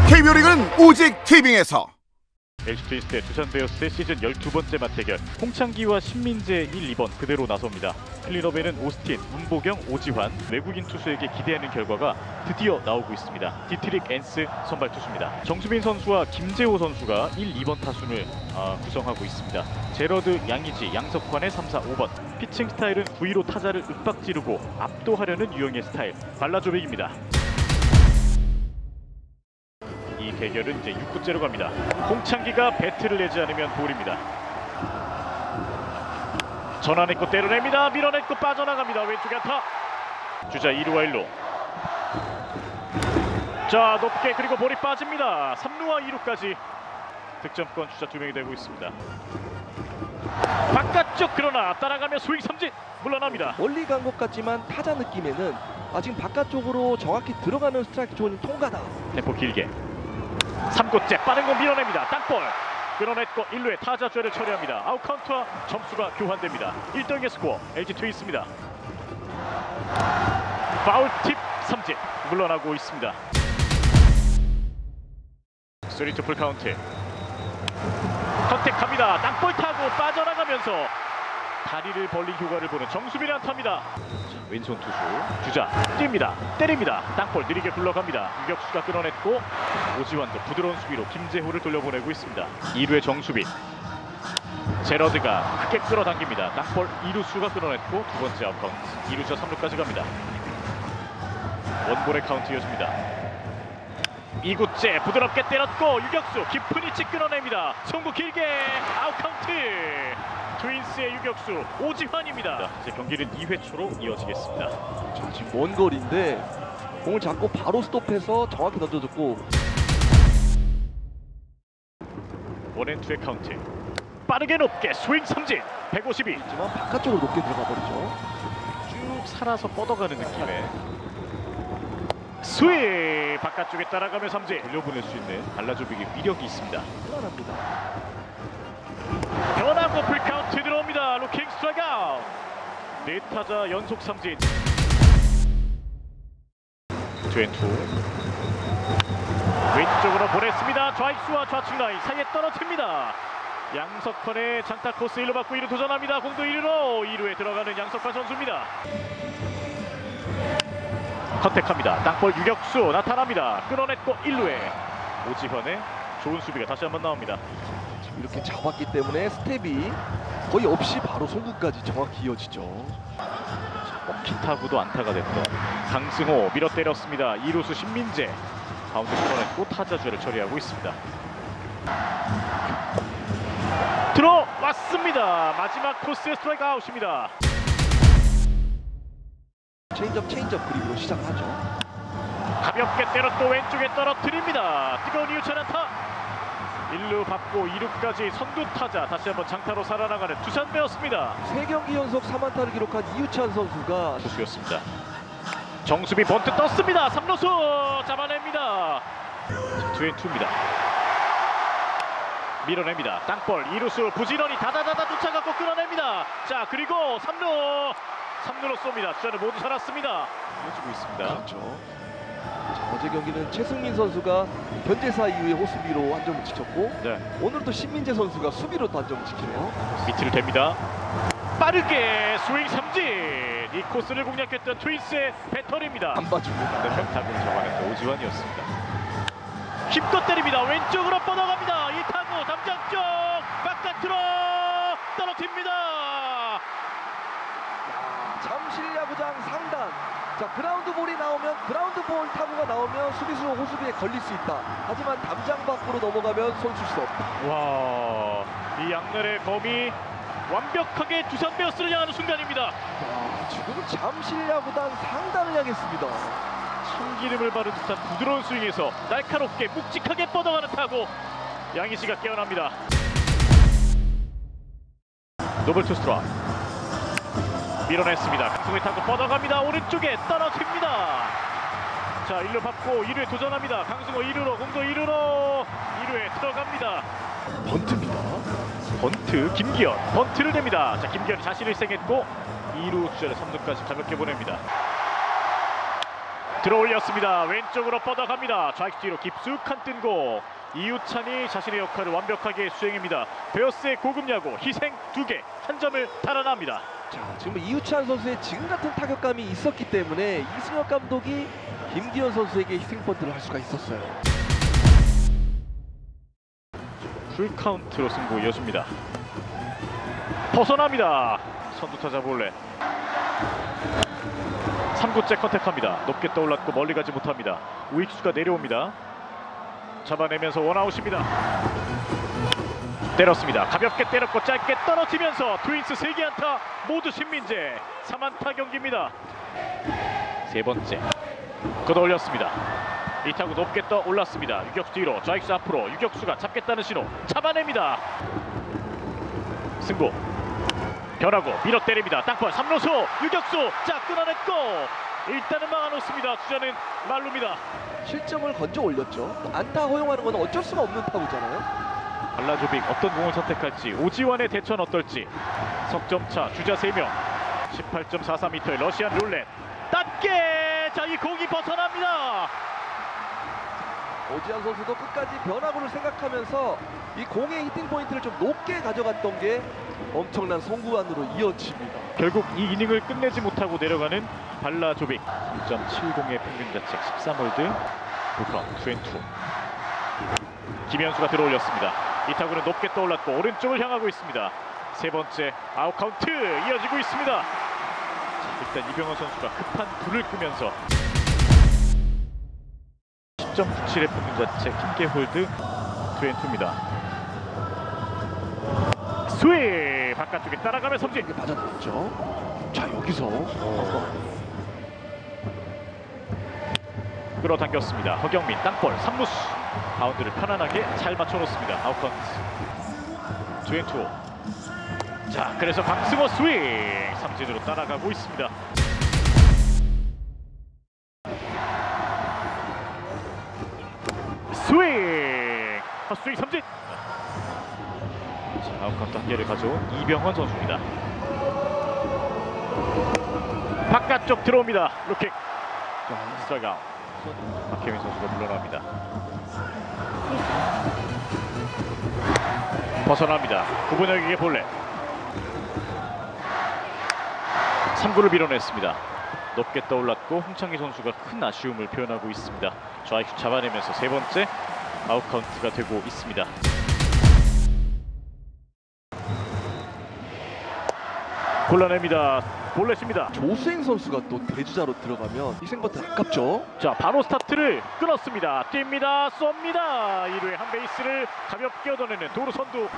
KBO 리그는 오직 티빙에서. LG 트윈스 대 두산 베어스의 시즌 12번째 맞대결. 홍창기와 신민재 1, 2번 그대로 나섭니다. 클린업에는 오스틴, 문보경, 오지환, 외국인 투수에게 기대하는 결과가 드디어 나오고 있습니다. 디트릭 앤스 선발 투수입니다. 정수빈 선수와 김재호 선수가 1, 2번 타순을 구성하고 있습니다. 제러드, 양의지, 양석환의 3, 4, 5번. 피칭 스타일은 9-2로 타자를 윽박지르고 압도하려는 유형의 스타일. 발라조빅입니다. 이 대결은 이제 6구째로 갑니다. 홍창기가 배트를 내지 않으면 볼입니다. 전환했고 때려냅니다. 밀어냈고 빠져나갑니다. 왼쪽에 안타. 주자 2루와 1루. 자, 높게 그리고 볼이 빠집니다. 3루와 2루까지 득점권 주자 2명이 되고 있습니다. 바깥쪽 그러나 따라가며 스윙 삼진 물러납니다. 멀리 간 것 같지만 타자 느낌에는 지금 바깥쪽으로 정확히 들어가는 스트라이크 존이 통과다. 템포 길게 3구째 빠른 공 밀어냅니다. 땅볼 끌어냈고 1루에 타자 죄를 처리합니다. 아웃 카운트와 점수가 교환됩니다. 1대0의 스코어. LG 트윈스입니다. 파울 팁 삼진 물러나고 있습니다. 3-2 풀 카운트. 컨택합니다. 땅볼 타고 빠져나가면서 다리를 벌린 효과를 보는 정수빈의 안타입니다. 왼손 투수 주자 뜁니다. 때립니다. 땅볼 느리게 굴러갑니다. 유격수가 끌어냈고 오지환도 부드러운 수비로 김재호를 돌려보내고 있습니다. 2루의 정수빈, 제러드가 크게 끌어당깁니다. 땅볼 2루수가 끌어냈고 두 번째 아웃 카운트. 2루수와 3루까지 갑니다. 원볼의 카운트 이어집니다. 2구째 부드럽게 때렸고 유격수 깊은 위치 끌어냅니다. 송구 길게 아웃 카운트. 트윈스의 유격수 오지환입니다. 이제 경기는 2회 초로 이어지겠습니다. 자, 지금 먼 거리인데 공을 잡고 바로 스톱해서 정확히 던져줬고 원앤투의 카운트. 빠르게 높게 스윙 삼진 152. 하지만 바깥쪽으로 높게 들어가 버리죠. 쭉 살아서 뻗어가는 느낌의 스윙 바깥쪽에 따라가며 삼진 돌려보낼 수 있는 발라조빅의 위력이 있습니다. 대단합니다. 변화고 풀카운트 들어옵니다. 루킹 스트라이크 아웃. 네 타자 연속 삼진. 2&2 왼쪽으로 보냈습니다. 좌익수와 좌측 라인 사이에 떨어집니다. 양석환의 장타 코스 1루 받고 2루 도전합니다. 공도 1루로 2루에 들어가는 양석환 선수입니다. 컨택합니다. 땅볼 유격수 나타납니다. 끌어냈고 1루에 오지환의 좋은 수비가 다시 한번 나옵니다. 이렇게 잡았기 때문에 스텝이 거의 없이 바로 송구까지 정확히 이어지죠. 멈춘 타구도 안타가 됐던 강승호 밀어 때렸습니다. 2루수 신민재 가운데 끌어냈고 타자주를 처리하고 있습니다. 들어왔습니다. 마지막 코스의 스트라이크 아웃입니다. 체인지업 그립으로 시작하죠. 가볍게 때렸고 왼쪽에 떨어뜨립니다. 뜨거운 이유찬 안타. 1루 받고 2루까지 선두 타자 다시 한번 장타로 살아나가는 두산 베어스입니다. 3경기 연속 3안타를 기록한 이유찬 선수가 투수였습니다. 정수비 번트 떴습니다. 3루수 잡아냅니다. 2&2입니다. 밀어냅니다. 땅볼 2루수 부지런히 다다다다 쫓아가고 끌어냅니다. 자, 그리고 3루로 쏩니다. 주자는 모두 살았습니다. 이어지고 있습니다. 그렇죠. 자, 어제 경기는 최승민 선수가 견제사 이후에 호수비로 한 점을 지켰고 오늘 또 신민재 선수가 수비로 또 한 점을 지키네요. 밑으로 됩니다. 빠르게 스윙 삼진. 이 코스를 공략했던 트윈스의 배터리입니다. 안 봐줍니다. 타구를 잡아냈던 오지환이었습니다. 힘껏 때립니다. 왼쪽으로 뻗어갑니다. 이 타구 담장 쪽 바깥으로 떨어집니다. 잠실 야구장 상단. 자, 그라운드 볼이 나오면 그라운드 볼 타구가 나오면 수비수 호수비에 걸릴 수 있다. 하지만 담장 밖으로 넘어가면 손쓸 수 없다. 와, 이 양날의 검이 완벽하게 두산 베어스를 향하는 순간입니다. 야, 지금은 잠실 야구단 상단을 향했습니다. 참기름을 바른 듯한 부드러운 스윙에서 날카롭게 묵직하게 뻗어가는 타구. 양희지가 깨어납니다. 노블 투스트라 밀어냈습니다. 강승호의 타구 뻗어갑니다. 오른쪽에 떨어집니다. 자, 1루 받고 2루에 도전합니다. 강승호 2루로 공도 2루로 2루에 들어갑니다. 번트입니다. 번트 김기현 번트를 냅니다. 자, 김기현이 자신을 희생했고 2루 주자를 3루까지 가볍게 보냅니다. 들어올렸습니다. 왼쪽으로 뻗어갑니다. 좌익 뒤로 깊숙한 뜬공. 이우찬이 자신의 역할을 완벽하게 수행합니다. 베어스의 고급 야구 희생 2개, 한 점을 달아납니다. 자, 지금 이우찬 선수의 지금 같은 타격감이 있었기 때문에 이승엽 감독이 김기현 선수에게 희생 번트를 할 수가 있었어요. 풀 카운트로 승부 이어집니다. 벗어납니다. 선두 타자 볼넷. 3구째 컨택합니다. 높게 떠올랐고 멀리 가지 못합니다. 우익수가 내려옵니다. 잡아내면서 원아웃입니다. 때렸습니다. 가볍게 때렸고 짧게 떨어지면서 트윈스 3개 안타 모두 신민재. 3안타 경기입니다. 세 번째 걷어올렸습니다. 이 타구 높게 떠 올랐습니다. 유격수 뒤로 좌익수 앞으로 유격수가 잡겠다는 신호 잡아냅니다. 승부 변하고 밀어 때립니다. 땅볼 3루수 유격수 자 끊어냈고 일단은 막아놓습니다. 주자는 말루입니다. 실점을 건져 올렸죠. 안타 허용하는 건 어쩔 수가 없는 타구잖아요. 발라조빅 어떤 공을 선택할지 오지환의 대처는 어떨지. 석점차 주자 3명 18.43m의 러시안 룰렛 낮게 자 이 공이 벗어납니다. 오지환 선수도 끝까지 변화구를 생각하면서 이 공의 히팅 포인트를 좀 높게 가져갔던 게 엄청난 송구안으로 이어집니다. 결국 이 이닝을 끝내지 못하고 내려가는 발라조빅. 3.70의 평균 자책 13홀드. 불카운트 2&2. 김현수가 들어올렸습니다. 이 타구는 높게 떠올랐고 오른쪽을 향하고 있습니다. 세 번째 아웃 카운트 이어지고 있습니다. 자, 일단 이병헌 선수가 급한 불을 끄면서 10.97의 평균 자책 흰개 홀드 2&2입니다. 스윙 바깥쪽에 따라가며 삼진. 이게 맞아나왔죠. 자, 여기서 끌어당겼습니다. 허경민 땅볼 3루수 바운드를 편안하게 잘 맞춰놓습니다. 아웃카운트 2&2. 자 그래서 강승호 스윙 삼진으로 따라가고 있습니다. 스윙 헛스윙 삼진. 자, 아웃카운트 한 개를 가져온 이병헌 선수입니다. 바깥쪽 들어옵니다. 루킥 스트라이크 아웃. 박혜민 선수가 물러납니다. 벗어납니다. 구분혁에게 볼넷. 3구를 밀어냈습니다. 높게 떠올랐고 홍창기 선수가 큰 아쉬움을 표현하고 있습니다. 좌익수 잡아내면서 세 번째 아웃 카운트가 되고 있습니다. 골라냅니다. 볼넷입니다. 조수행 선수가 또 대주자로 들어가면 희생버튼 아깝죠. 자 바로 스타트를 끊었습니다. 뜁니다. 쏩니다. 1루에 한 베이스를 가볍게 얻어내는 도루 선두.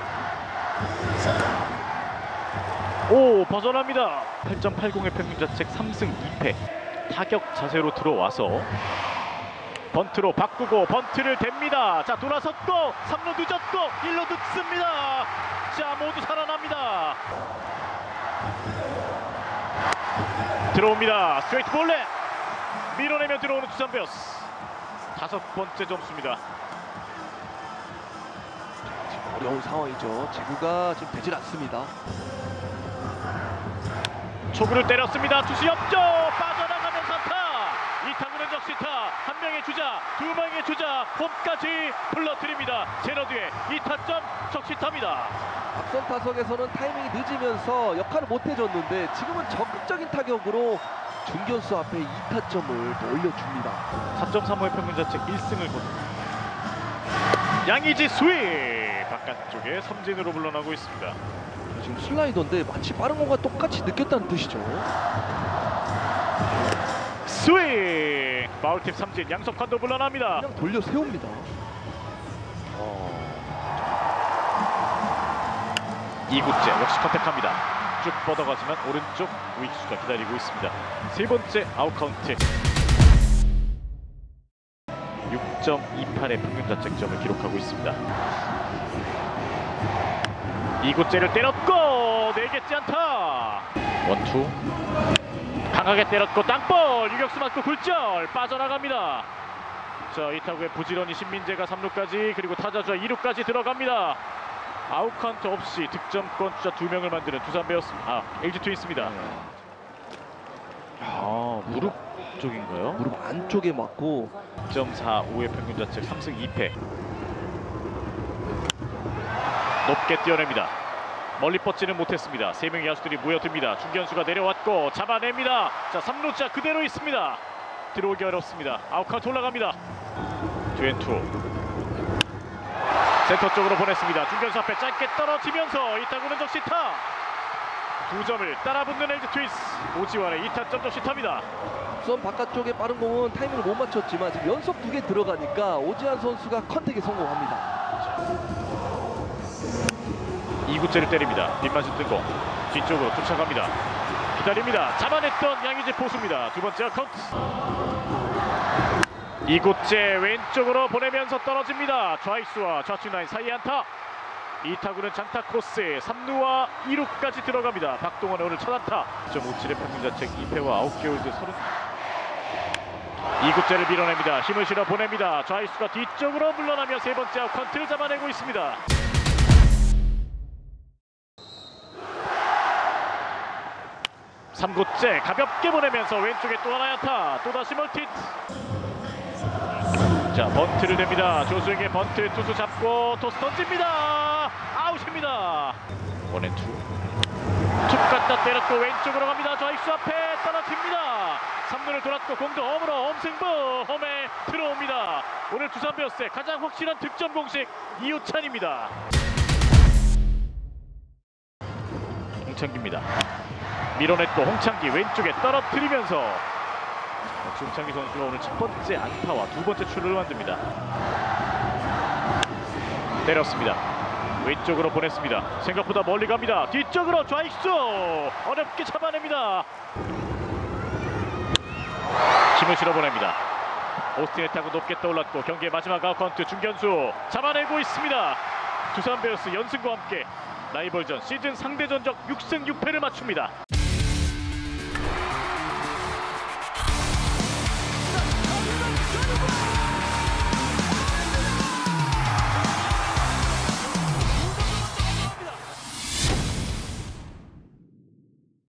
오 벗어납니다. 8.80의 평균 자책 3승 2패. 타격 자세로 들어와서 번트로 바꾸고 번트를 댑니다. 자 돌아섰고 3루 늦었고 1루 늦습니다. 자 모두 살아납니다. 들어옵니다. 스트레이트 볼넷 밀어내며 들어오는 두산 베어스. 5번째 점수입니다. 지금 어려운 상황이죠. 제구가 지금 되질 않습니다. 초구를 때렸습니다. 투수 옆쪽 빠져나가면서 안타. 이 타구는 적시타. 한 명의 주자, 두 명의 주자 홈까지 불러드립니다. 제너드의 2타점 적시타입니다. 앞선 타석에서는 타이밍이 늦으면서 역할을 못 해줬는데 지금은 적극적인 타격으로 중견수 앞에 2타점을 또 올려줍니다. 3.35의 평균 자책 1승을 거둔 양의지 스윙 바깥쪽에 삼진으로 물러나고 있습니다. 지금 슬라이더인데 마치 빠른 공과 똑같이 느꼈다는 뜻이죠. 스윙 파울팁 삼진 양석환도 물러납니다. 그냥 돌려 세웁니다. 2구째 역시 컨택합니다. 쭉 뻗어가지만 오른쪽 우익수가 기다리고 있습니다. 세 번째 아웃 카운트. 6.28의 평균 자책점을 기록하고 있습니다. 2구째를 때렸고 4개째 안타. 원투 강하게 때렸고 땅볼 유격수 맞고 굴절 빠져나갑니다. 자, 이 타구에 부지런히 신민재가 3루까지 그리고 타자주자 2루까지 들어갑니다. 아웃 카운트 없이 득점권 주자 2명을 만드는 두산 베어스 LG 트윈스입니다. 무릎 안쪽인가요? 무릎 안쪽에 맞고 6.45의 평균 자책 3승 2패. 높게 뛰어냅니다. 멀리 뻗지는 못했습니다. 3명의 야수들이 모여듭니다. 중견수가 내려왔고 잡아냅니다. 자, 3루자 그대로 있습니다. 들어오기 어렵습니다. 아웃카운트 올라갑니다. 투앤투. 센터 쪽으로 보냈습니다. 중견수 앞에 짧게 떨어지면서 이 타구는 적시타. 2점을 따라붙는 LG 트윈스. 오지환의 2타점 적시타입니다. 우선 바깥쪽에 빠른 공은 타이밍을 못 맞췄지만 지금 연속 2개 들어가니까 오지환 선수가 컨택에 성공합니다. 2구째를 때립니다. 빗맞은 뜬공 뒤쪽으로 쫓아갑니다. 기다립니다. 잡아냈던 양의지 포수입니다. 두 번째 아웃. 2구째 왼쪽으로 보내면서 떨어집니다. 좌익수와 좌측 라인 사이 안타. 이 타구는 장타 코스 3루와 2루까지 들어갑니다. 박동원의 오늘 첫 안타. 5.57의 평균 자책 2패와 9개 홀드 30. 2구째를 밀어냅니다. 힘을 실어 보냅니다. 좌익수가 뒤쪽으로 물러나며 세 번째 아웃 카운트를 잡아내고 있습니다. 3구째 가볍게 보내면서 왼쪽에 또 하나의 안타. 또다시 멀티. 자, 번트를 냅니다. 조수에게 번트. 투수 잡고 토스 던집니다. 아웃입니다. 원앤투. 툭 갖다 때렸고 왼쪽으로 갑니다. 좌익수 앞에 떨어집니다. 3루를 돌았고 공도 홈으로 홈승부. 홈에 들어옵니다. 오늘 두산 베어스의 가장 확실한 득점 공식 이우찬입니다. 홍창기입니다. 밀어냈고 홍창기 왼쪽에 떨어뜨리면서 홍창기 선수가 오늘 첫 번째 안타와 두 번째 출루를 만듭니다. 때렸습니다. 왼쪽으로 보냈습니다. 생각보다 멀리 갑니다. 뒤쪽으로 좌익수 어렵게 잡아냅니다. 힘을 실어 보냅니다. 오스틴의 타구 높게 떠올랐고 경기의 마지막 아웃카운트. 중견수 잡아내고 있습니다. 두산 베어스 연승과 함께 라이벌전 시즌 상대 전적 6승 6패를 맞춥니다.